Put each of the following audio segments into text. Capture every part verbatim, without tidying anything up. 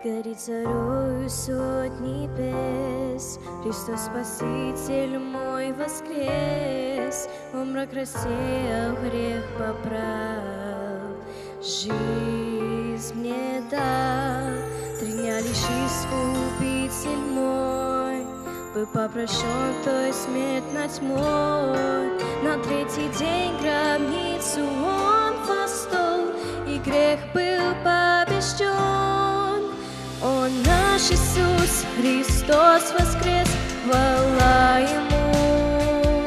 Горит зарою сотни пес, Христос Спаситель мой воскрес, во мрак рассеял, грех поправ, жизнь мне дал. Три дня лишь Искупитель мой был попрощен той смертной тьмой. На третий день гробницу он восстал, и грех был побежден. Он наш Иисус, Христос воскрес, хвала Ему.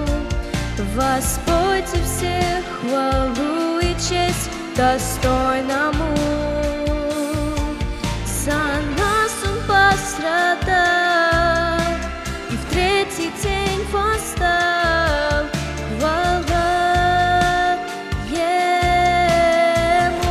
Воспойте всех хвалу и честь достойному. За нас Он пострадал и в третий день восстал. Хвала Ему.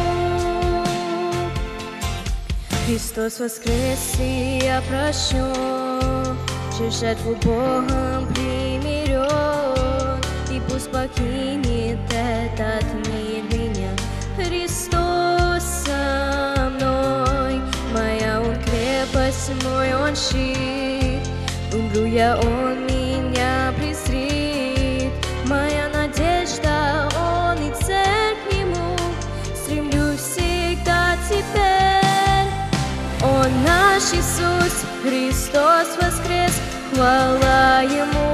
Христос воскрес, и я прощен, через жертву Богом примирен, и пусть покинет этот мир меня. Христос со мной, моя Он крепость, мой Он щит. Умру я, Он меня презрит. Моя надежда, Он и цель к Нему. Стремлюсь всегда теперь. Он наш Иисус, Христос воскрес, хвала Ему.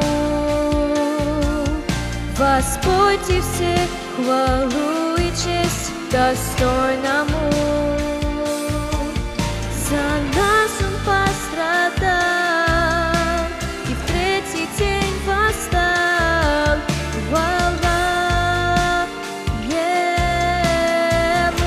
Воспойте всех хвалу и честь достойному. За нас Он пострадал и в третий день восстал. Хвала Ему.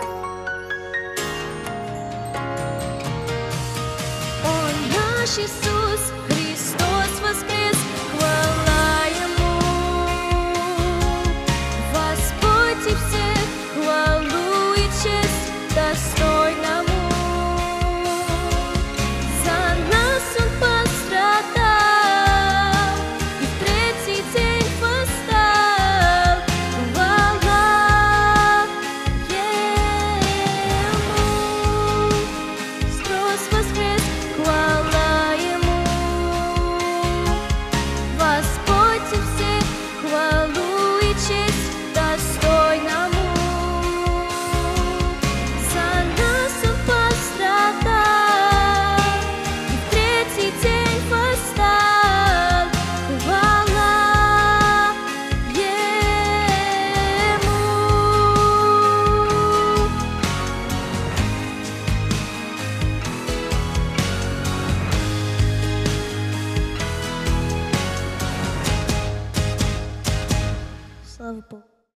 Наш Иисус.